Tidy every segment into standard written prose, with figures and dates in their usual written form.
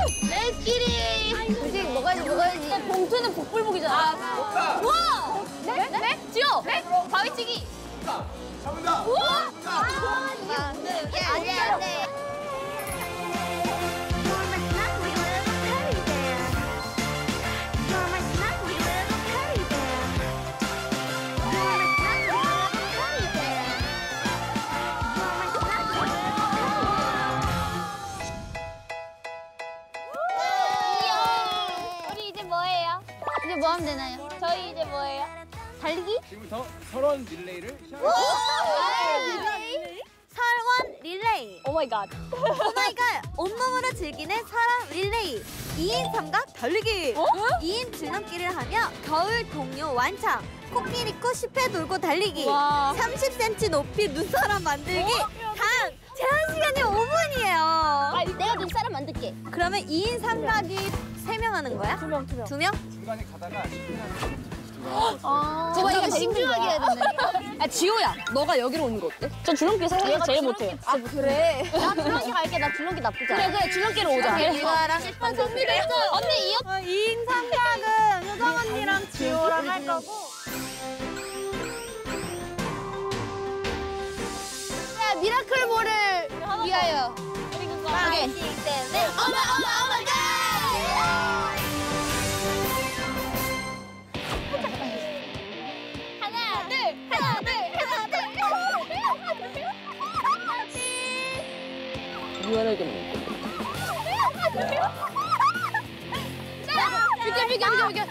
내끼리. 그치, 먹어야지. 봉투는 복불복이잖아. 우와! 네? 지호! 네? 바위치기. 정답! 우와! 안 돼. 우리 이제 뭐예요? 이제 뭐 하면 되나요? 저희 이제 뭐예요? 달리기? 지금부터 설원 릴레이를 시작합니다. 설원 릴레이. 오 마이 갓. 오마이갓. 온몸으로 즐기는 설원 릴레이. 2인 삼각 달리기. 2인 줄넘기를 하며 겨울 동요 완창. 코끼리 코 10회 돌고 달리기. 와. 30cm 높이 눈사람 만들기. 단 제한 시간이 5분이에요. 내가 눈사람 만들게. 그러면 2인 삼각이 3명 하는 거야? 2명. 2명? 중간에 가다가 저거 이거 신중하게 해야 된다. 아, 지호야. 너가 여기로 오는 거 어때? 저 줄넘기 세상에서 제일 못해요. 아, 그래? 나 줄넘기 갈게. 나 줄넘기 나쁘지 않아. 그래, 줄넘기로 오자. 이거랑 정리를 했어. 언니, 이어. 2인 삼각은 효정 언니랑 지호랑 할 거고. 야, 미라클볼을 위하여. 그리고 그거. 오케이. 어머, 하나, 둘. 유연하게 비켜.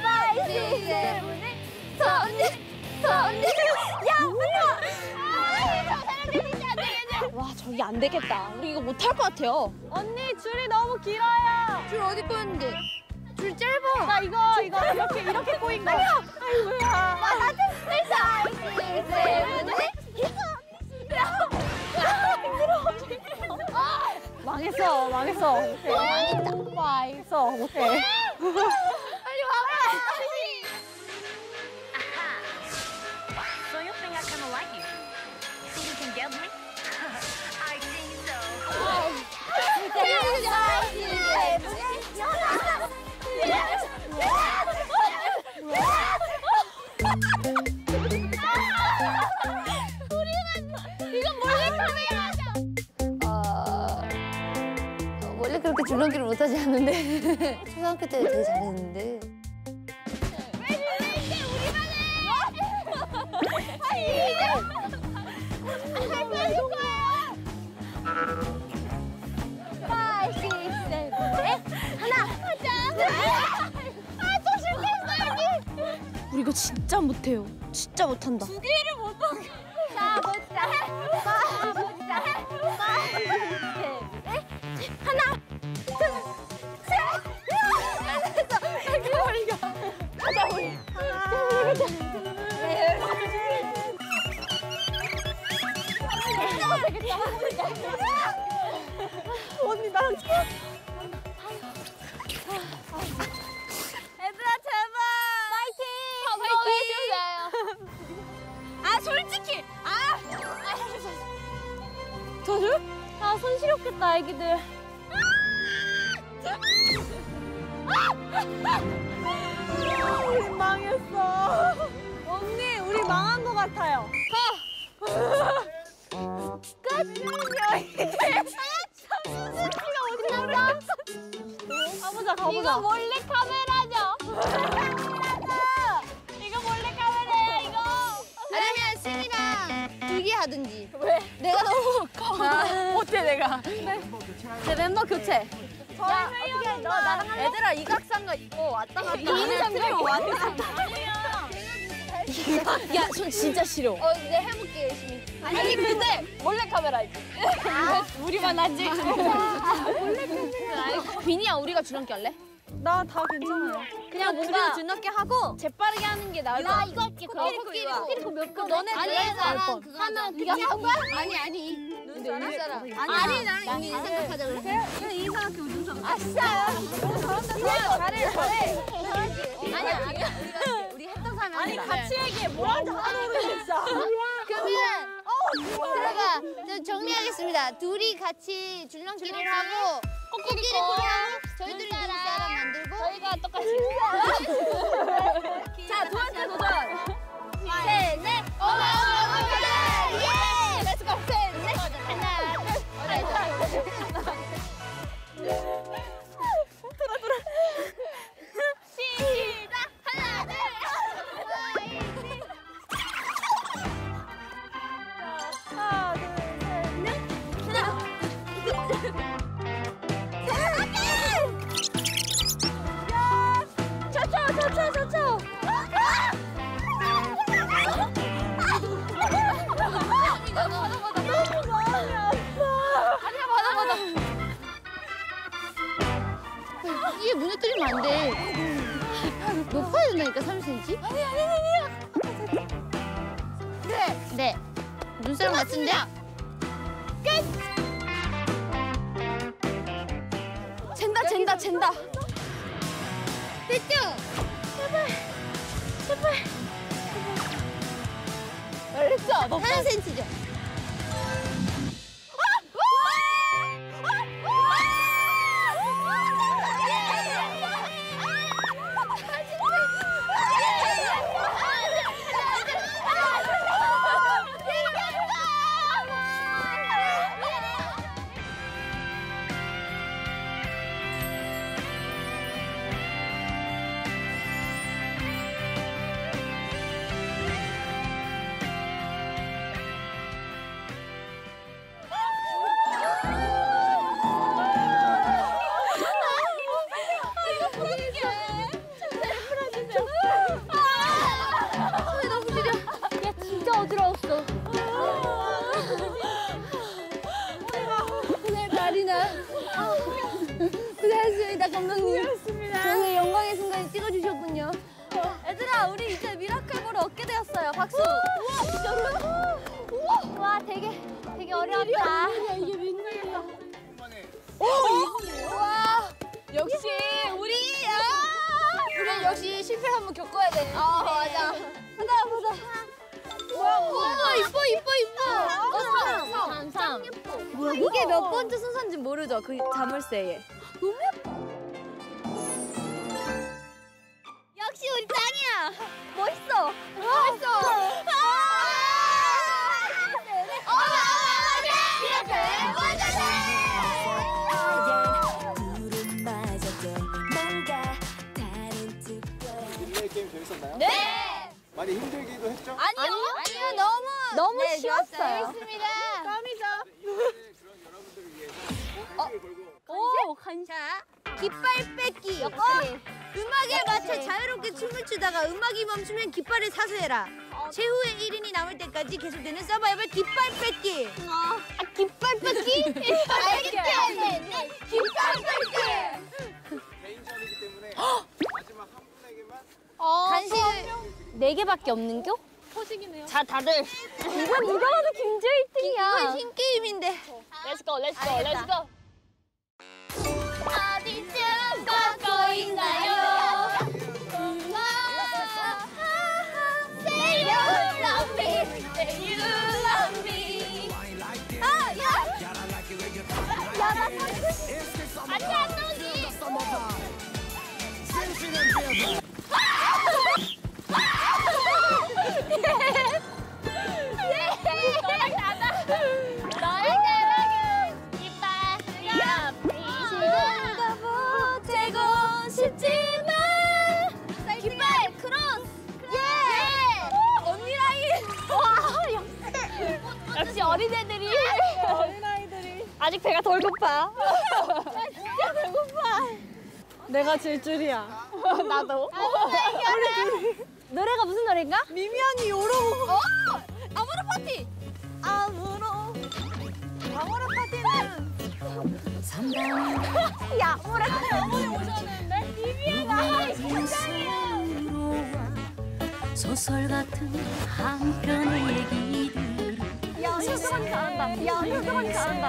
와, 저기 안 되겠다. 우리 이거 못할 것 같아요. 언니 줄이 너무 길어요. 줄 어디 꼬였는데? 줄 짧아. 나 이거 이렇게 꼬인 거. 아이고야. 망했어. 망했어. 못해. So you think I kinda like you? Think you can get me? I think so. 이건 몰래 카메라 하자. 원래 그렇게 줄넘기를 못하지 않는데 초등학교 때 되게 잘했는데. 우리 이거 진짜 못해요. 진짜 못한다. 언니 나랑 얘들아 제발. 해주세요. 아, 솔직히. 저줄? 아, 손 시렵겠다, 애기들. 우리 망했어. 언니, 우리 망한 것 같아요. 끝! 가보자. 이거 몰래 카메라죠? 이거 몰래 카메라야, 이거. 아니면 신이랑 불기 하든지. 왜? 내가 너무 커. 어때, 내가? 제 멤버 교체. 야, 어떻게 너 나랑 할래? 얘들아, 이각삼각 입고 왔다 갔다. 이인 삼각 왔다 갔다. 야, 손 진짜 싫어. 이제 해볼게 열심히. 아니, 근데 몰래 카메라 있지. 우리만 하지. 몰래 카메라. 비니야, 우리가 줄넘기 할래? 나 다 괜찮아요. 그냥 뭔가 뭔가 줄넘기 하고 재빠르게 하는 게 나을 것 같아. 이거 할게. 코끼리 몇 번? 너네 아니, 나랑 그거 하면 네가 한 거야? 아니. 눈사람. 아니, 나랑 이인 생각하자 그래. 그래, 이 사람 우준상. 아싸. 잘해. 아니야. 우리 했던 사람 아니, 같이 얘기해. 뭐 하는지 하나도 모르겠어. 그러면 들어가. 저 정리하겠습니다. 둘이 같이 줄넘기를 하고 코끼리 코랑 저희들이 눈사람 만들고 저희가 똑같이. 자, 두 번째 도전. 셋, 넷. 예! 렛츠고. 셋, 넷. 하나, 둘. 시작. 하나, 둘. 하나, 둘, 셋, 넷. 저. 이게 무너뜨리면 안 돼. 높아야 된다니까 3cm. 네. 눈사람 같은데? 젠다. 됐죠? 알겠어. 너 3cm죠? 어지러웠어. 고생했습니다. 고생하셨습니다, 감독님. 저는 영광의 순간을 찍어주셨군요. 얘들아, 우리 이제 미라클볼을 얻게 되었어요. 박수. 와, 되게 어려웠다. 이게 웬일이야. 와, 역시 우리 역시 실패를 한번 겪어야 돼. 맞아. 보자. 와, 이뻐. 3. 뭐야, 이게 몇 번째 순서인지 모르죠? 그 자물쇠에. 너무 예뻐. 역시 우리 짱이야. 멋있어. 릴레이 게임 재밌었나요? 네. 많이 힘들기도 했죠? 아니요, 너무 네, 쉬웠어요. 재밌습니다. 이번에는 그런 여러분들을 위해서 힘을 걸고 오, 자, 깃발 뺏기. 음악에 맞춰 자유롭게 춤을 추다가 음악이 멈추면 깃발을 사수해라. 최후의 1인이 남을 때까지 계속되는 서바이벌 깃발 뺏기. 깃발 뺏기? 알겠지? 깃발 뺏기! 개인전이기 때문에 마지막 한 분에게만 간식 4개밖에 없는 겨? 소식이네요. 자, 다들. 이건 누가 봐도 김재 1등이야. 이건 신게임인데. 렛츠고. 어디쯤 걷고 있나요? Say you love me, say you love me. 안 나오지? 너의 대박은 이빠스가 지금과 보태고 싶지만 깃발 크로스 언니 라인 역시 어린애들이. 아직 배가 덜 고파. 진짜 배고파. 내가 질 줄이야. 나도. 노래가 무슨 노래인가? 미미언이 요러고. 아무로 파티. 아무로 파티는. 야, 뭐래? 어머니 오셨는데? 미미언아, 심장이야. 소설 같은 한 편의 얘기들 야, 효정언니 잘한다.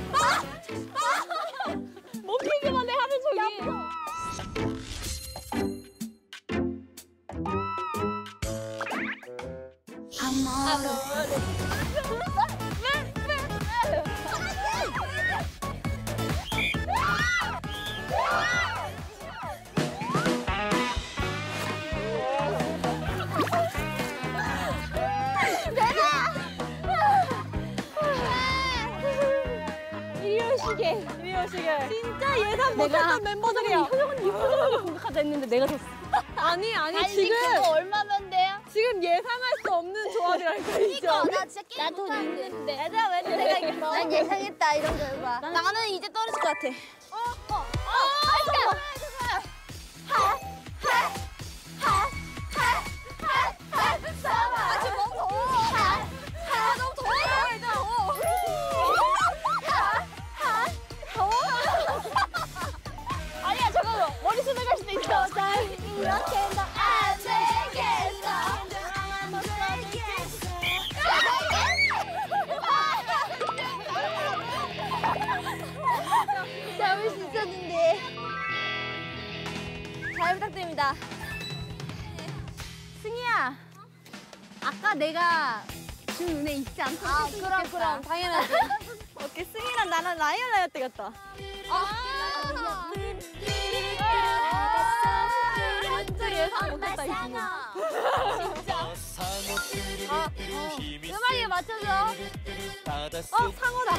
몸풀기만 해 하루 종일. 이리 오시게. 진짜 예상 못했던 멤버들이야. 효정은 공격하자 했는데 내가 졌어. 아니 달리기 그거 얼마면 돼요? 지금 예상할 수 없는 조합이라니까 이죠. 나 진짜 게임 못하는데. 얘들아 왜 내가 이겼어? 난 예상했다 이런 결과. 나는 이제 떨어질 것 같아. 아, 지금 너무 더워. 너무 더워, 아니야 잠깐만 머리숱을 갈 수도 있어. 이렇게 너안 되겠어. 잡을 수 있었는데. 잘 부탁드립니다. 승희야. 아까 내가 준 은혜 잊지 않고 그럼 당연하지. 오케이 승희랑 나랑 라이언 때겠다. 진짜 예상 못했다 이 친구. 음악에 맞춰줘. 상어다.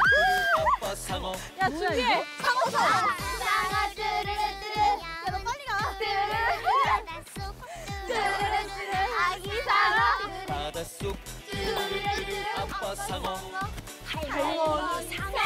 야 준비해. 상어 뚜루루뚜루. 너 빨리 가. 뚜루루뚜루. 아기 상어. 바닷속 아빠 상어 상어.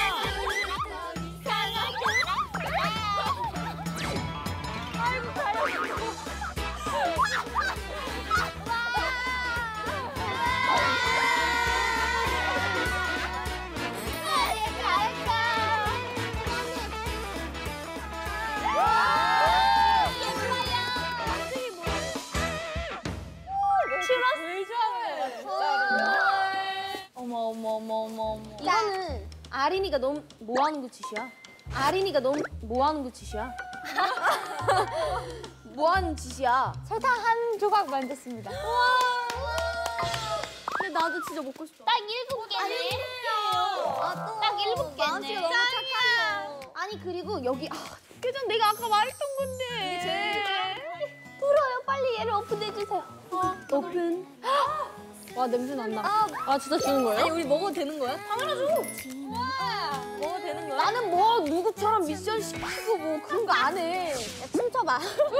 어머. 이거는 아린이가 너무 뭐 하는 거 짓이야? 아린이가 너무 뭐 하는 거 짓이야? 뭐 하는 짓이야? 설탕 한 조각 만졌습니다. 근데 나도 진짜 먹고 싶어. 딱 7개네. 딱 7개네. 너무 착하네요. 아니 그리고 여기 그전 내가 아까 말했던 건데. 불어요. 빨리 얘를 오픈해주세요. 오픈. 와 냄새 난다. 아 진짜 주는 거예요? 아니 우리 먹어도 되는 거야? 당연하죠. 먹어도 되는 거야? 나는 뭐 누구처럼 미션 시키고 뭐 그런 거 안 해. 춤춰봐.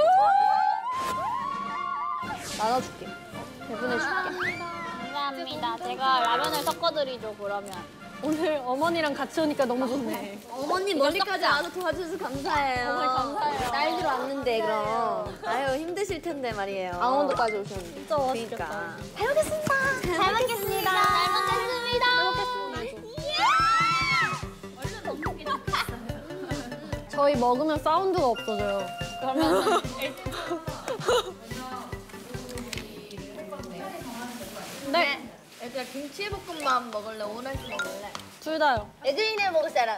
나눠줄게. 배분해줄게. 감사합니다. 제가 라면을 섞어드리죠, 그러면. 오늘 어머니랑 같이 오니까 너무 좋네. 어머님 멀리까지 와서 도와주셔서 감사해요. 정말 감사해요. 날들 왔는데 그럼. 아유 힘드실 텐데 말이에요. 강원도까지 오셨는데. 진짜 맛있겠다. 그러니까. 잘 먹겠습니다. 잘 먹겠습니다. 저희 먹으면 사운드가 없어져요. 그러면 네. 얘들아 김치볶음밥 먹을래? 오렌지 먹을래? 둘 다요. 에드인을 먹을 사람.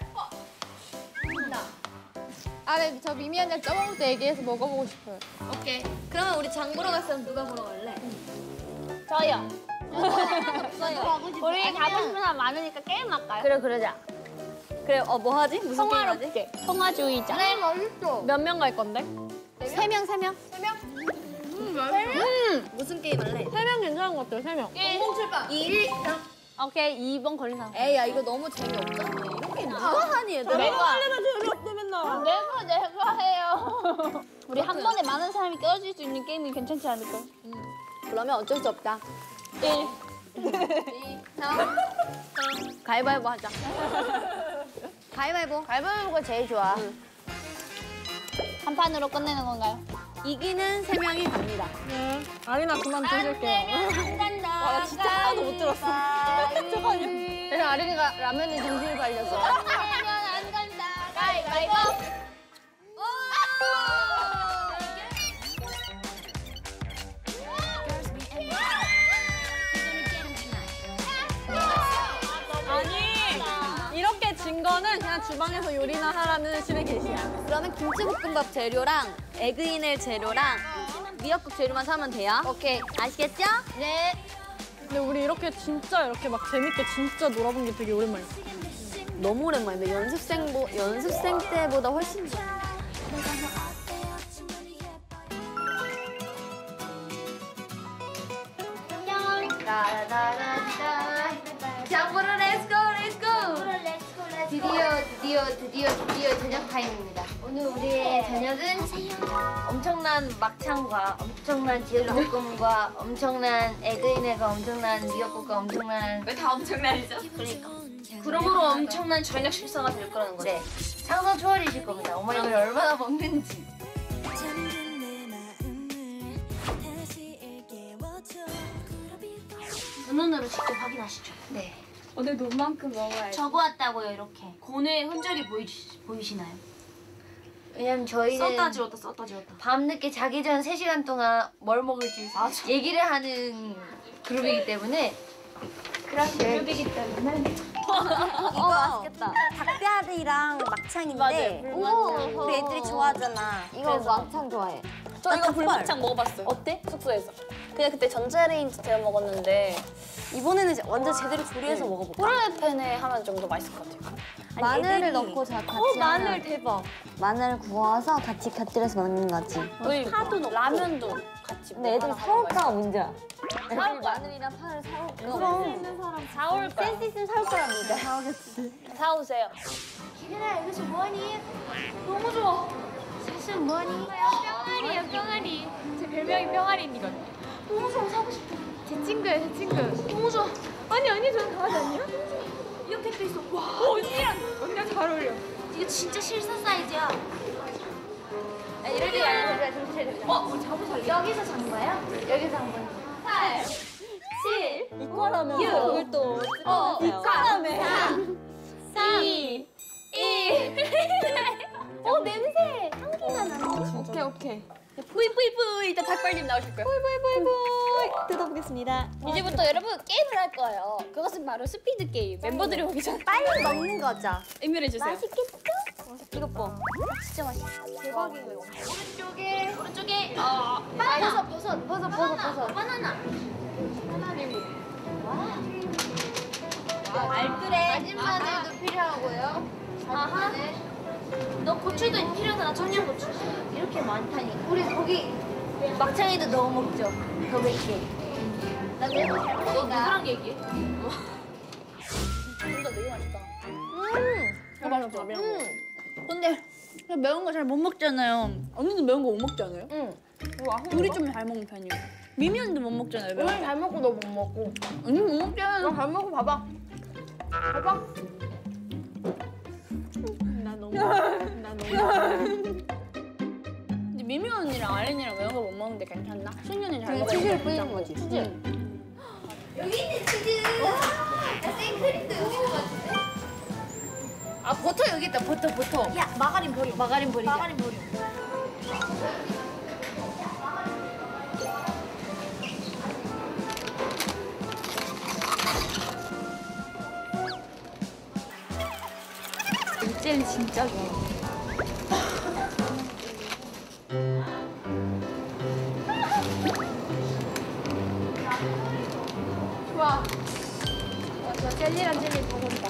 네, 저 미미 언니 저번 때 얘기해서 먹어보고 싶어요. 오케이. 그러면 우리 장 보러 갈 사람 누가 보러 갈래? 저요. 우리 가고 싶은 사람 많으니까 게임 할까요? 그래 그러자. 그래 뭐 하지? 무슨 게임 하지? 평화롭게. 통화주의자. 몇 명 갈 건데? 3명. 무슨 게임 할래? 3명 괜찮은 것 같아요. 3명. 1. 오케이 2번 걸린 사람. 에이 야 이거 너무 재미없잖아. 이런 게임 누가 하니 얘들아? 하려면 재미없대 맨날. 내가 해요. 우리 한 번에 많은 사람이 껴줄 수 있는 게임이 괜찮지 않을까? 그러면 어쩔 수 없다. 1. 가위바위보 하자. 가위바위보. 가위바위보가 제일 좋아. 한 판으로 끝내는 건가요? 이기는 3명이 갑니다. 네. 아리나 그만 드실게요. 안 간다. 나 진짜 하나도 못 들었어. 잠깐만요. 그래서 아린이가 라면에 정신을 발렸어. 안 간다. 가위바위보. 아니 이렇게 진 거는 그냥 주방에서 요리나 하라는 신의 계시야. 그러면 김치볶음밥 재료랑 에그인의 재료랑 미역국 재료만 사면 돼요. 오케이. 아시겠죠? 네. 근데 우리 이렇게 진짜 이렇게 막 재밌게 진짜 놀아본 게 되게 오랜만이야. 너무 오랜만인데 연습생 때보다 훨씬 좋아. 자, 보러 렛츠고. 드디어 드디어 저녁 타임입니다. 오늘 우리의 저녁은 엄청난 막창과 엄청난 제육볶음과 엄청난 에그인애가 엄청난 미역국과 엄청난 왜 다 엄청나죠? 그러니까 그러므로 엄청난 저녁 식사가 될 거라는 거죠. 네 상상 초월이실 겁니다. 엄마 이걸 얼마나 먹는지. 눈으로 직접 확인하시죠. 네. 오늘 눈만큼 먹어야지. 적어왔다고요 이렇게. 고뇌의 흔적이 보이시나요? 왜냐면 저희는 썼다 지웠다. 밤늦게 자기 전 3시간 동안 뭘 먹을지 얘기를 하는 그룹이기 때문에 그렇게 그룹이기 때문에. 이거 맛있겠다. 닭뼈알이랑 막창인데 우리 애들이 좋아하잖아. 이거 막창 좋아해. 저 이거 불막창 먹어봤어요. 어때? 숙소에서. 그냥 그때 전자레인지 데워 먹었는데 이번에는 이제 완전 제대로 조리해서 먹어볼까? 프라이팬에 하면 좀 더 맛있을 것 같아요. 마늘을 넣고 같이 마늘 하면 대박. 마늘 구워서 같이 곁들여서 먹는 거지. 저희 파도 넣고 라면도 같이. 근데 애들이 사올까 문제야. 사올 거야. 마늘이랑 파를 사올까? 그럼 사올 거야. 센스 있으면 사올 거야 믿어. 사오세요. 기린아 이것이 뭐하니? 너무 좋아. 사실 뭐하니? 뿅아리야 뿅아리. 제 별명이 뿅아리입니다. 너무 좋아 사고 싶어. 제 친구야 제 친구. 너무 좋아. 아니 저는 강아지 아니야? 이렇게 돼 있어. 와 언니랑 잘 어울려. 이거 진짜 실사 사이즈야. 이럴 때 우리가 정신 차려. 우리 잡으실래? 여기서 잔 거야? 여기서 잔 거야? 8, 7, 이과라면 이걸 또. 이과라면 3, 2, 1. 냄새. 향기가 나네. 오케이. 뿌이뿌이뿌이. 이따 닭발님 나오실 거예요. 뜯어보겠습니다. 이제부터 여러분 게임을 할 거예요. 그것은 바로 스피드 게임. 멤버들이 오기 전에 빨리 먹는 거죠. 임명해 주세요. 이것 봐. 진짜 맛있어. 대박이에요. 오른쪽에 바나나. 버섯. 바나나. 알뜰해. 다진 마늘도 필요하고요. 아하. 너 고추도 필요하잖아. 청양고추. 이렇게 많다니. 우리 거기 막창에도 넣어 먹죠. 더 맵게. 나 매운 거잘 너 먹으니까. 누구랑 얘기해? 진짜 되게 맛있다. 이거 맛있어. 매운 거. 근데 매운 거 잘 못 먹잖아요. 언니는 매운 거 못 먹지 않아요? 응. 우리 좀 잘 먹는 편이에요. 미미 언니도 못 먹잖아요. 매운 오늘 잘 먹고 너 못 먹고. 언니 못 먹잖아요. 너잘 먹고 봐봐. 봐봐. 근데 미미 언니랑 아린이랑 매운 거 못 먹는데 괜찮나? 순현이 잘 먹어. 치즈를 뿌리는 거지. 여기 있는 치즈. 나 생크림도 여기 있는 것 같은데? 아 버터 여기 있다. 버터. 야, 마가린 버려. 마가린 버리자. 마가린 버려. 젤리 진짜 좋아. 좋아. 저 젤리랑 젤리 먹는다.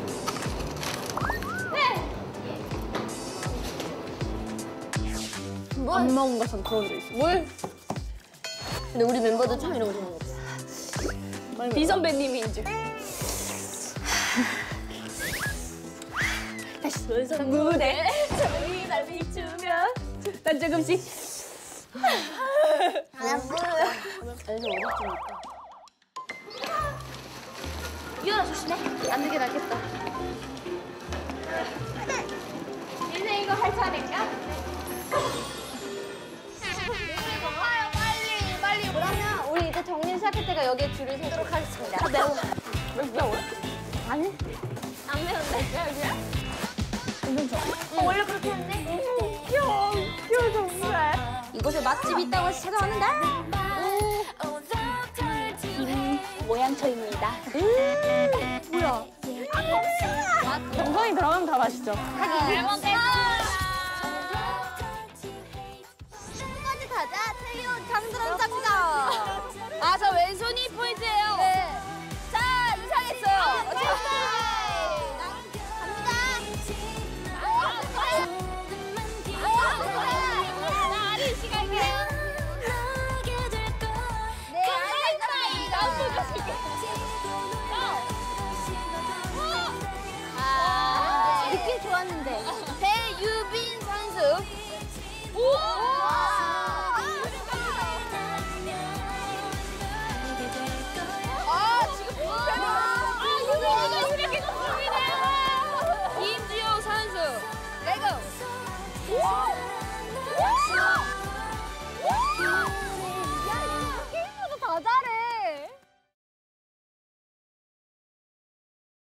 안 먹은 것은 그런 게 있어. 뭘? 근데 우리 멤버들 참 이런 거 좋아해. 비 선배님이 이제. 다시 무대 저기 날 비추면 난 조금씩. 이현아 조심해. 안 되게 낫겠다. 인생 이거 할 차례인가? 빨리. 그러면 우리 이제 정리 시작할 때가 여기에 줄을 서도록 하겠습니다. 매워. 매워? 아니? 안 매운데? 여기야? 원래 그렇게 했네? 귀여워 정말. 이곳에 맛집이 있다고 해서 찾아왔는데. 모양처입니다. 뭐야? 정성이 들어가면 다 맛있죠. 잘 먹겠습니다.